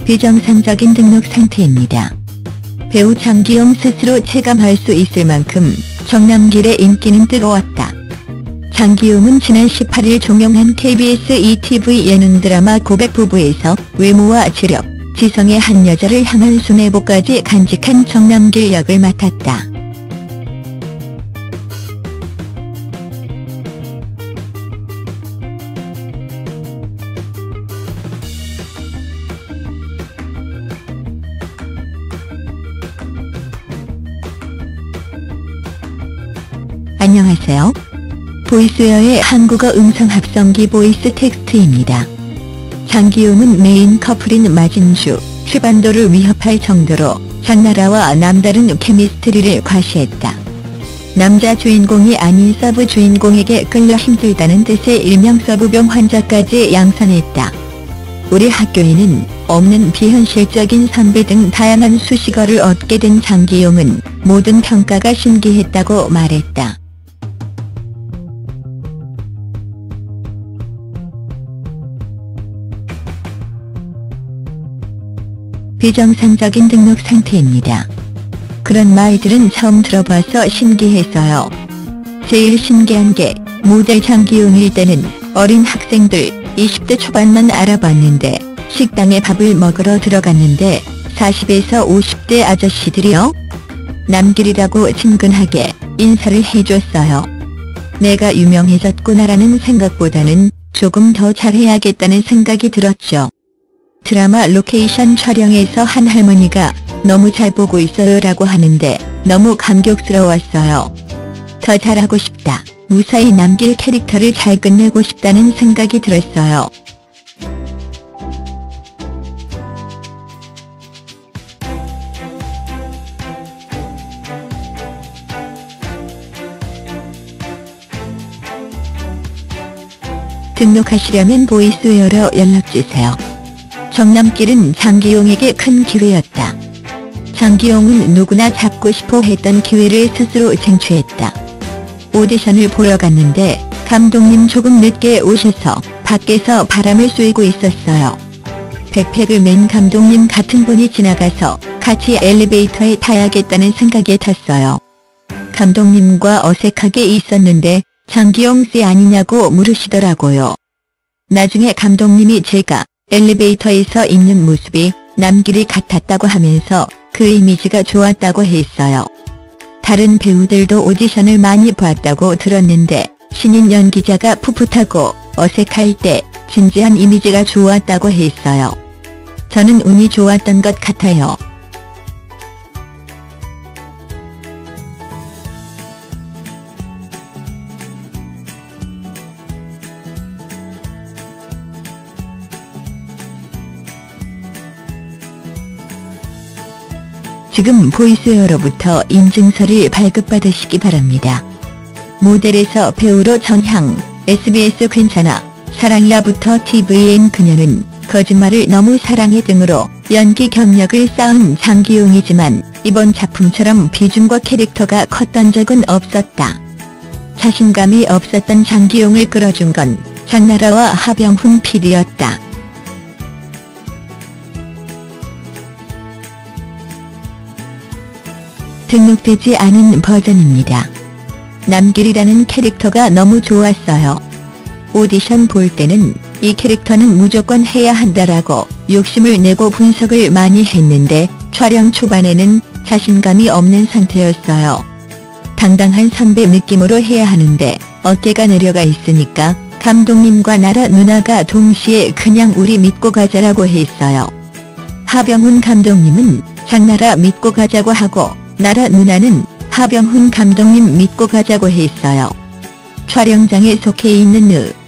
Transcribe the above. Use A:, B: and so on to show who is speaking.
A: 비정상적인 등록 상태입니다. 배우 장기용 스스로 체감할 수 있을 만큼 정남길의 인기는 뜨거웠다. 장기용은 지난 18일 종영한 KBS ETV 예능 드라마 고백부부에서 외모와 지력, 지성의 한 여자를 향한 순애보까지 간직한 정남길 역을 맡았다. 안녕하세요. 보이스웨어의 한국어 음성 합성기 보이스 텍스트입니다. 장기용은 메인 커플인 마진슈, 슈반도를 위협할 정도로 장나라와 남다른 케미스트리를 과시했다. 남자 주인공이 아닌 서브 주인공에게 끌려 힘들다는 뜻의 일명 서브병 환자까지 양산했다. 우리 학교에는 없는 비현실적인 선비 등 다양한 수식어를 얻게 된 장기용은 모든 평가가 신기했다고 말했다. 비정상적인 등록 상태입니다. 그런 말들은 처음 들어봐서 신기했어요. 제일 신기한 게 모델 장기용일 때는 어린 학생들 20대 초반만 알아봤는데 식당에 밥을 먹으러 들어갔는데 40에서 50대 아저씨들이요? 남길이라고 친근하게 인사를 해줬어요. 내가 유명해졌구나라는 생각보다는 조금 더 잘해야겠다는 생각이 들었죠. 드라마 로케이션 촬영에서 한 할머니가 너무 잘 보고 있어요 라고 하는데 너무 감격스러웠어요. 더 잘하고 싶다. 무사히 남길 캐릭터를 잘 끝내고 싶다는 생각이 들었어요. 등록하시려면 보이스웨어로 연락주세요. 정남길은 장기용에게 큰 기회였다. 장기용은 누구나 잡고 싶어 했던 기회를 스스로 쟁취했다. 오디션을 보러 갔는데 감독님 조금 늦게 오셔서 밖에서 바람을 쐬고 있었어요. 백팩을 맨 감독님 같은 분이 지나가서 같이 엘리베이터에 타야겠다는 생각에 탔어요. 감독님과 어색하게 있었는데 장기용 씨 아니냐고 물으시더라고요. 나중에 감독님이 제가 엘리베이터에서 있는 모습이 남길이 같았다고 하면서 그 이미지가 좋았다고 했어요. 다른 배우들도 오디션을 많이 봤다고 들었는데 신인 연기자가 풋풋하고 어색할 때 진지한 이미지가 좋았다고 했어요. 저는 운이 좋았던 것 같아요. 지금 보이스웨어로부터 인증서를 발급받으시기 바랍니다. 모델에서 배우로 전향, SBS 괜찮아, 사랑이야부터 TVN 그녀는 거짓말을 너무 사랑해 등으로 연기 경력을 쌓은 장기용이지만 이번 작품처럼 비중과 캐릭터가 컸던 적은 없었다. 자신감이 없었던 장기용을 끌어준 건 장나라와 하병훈 PD였다. 등록되지 않은 버전입니다. 남길이라는 캐릭터가 너무 좋았어요. 오디션 볼 때는 이 캐릭터는 무조건 해야 한다라고 욕심을 내고 분석을 많이 했는데 촬영 초반에는 자신감이 없는 상태였어요. 당당한 선배 느낌으로 해야 하는데 어깨가 내려가 있으니까 감독님과 나라 누나가 동시에 그냥 우리 믿고 가자라고 했어요. 하병훈 감독님은 장나라 믿고 가자고 하고 나라 누나는 하병훈 감독님 믿고 가자고 했어요. 촬영장에 속해 있는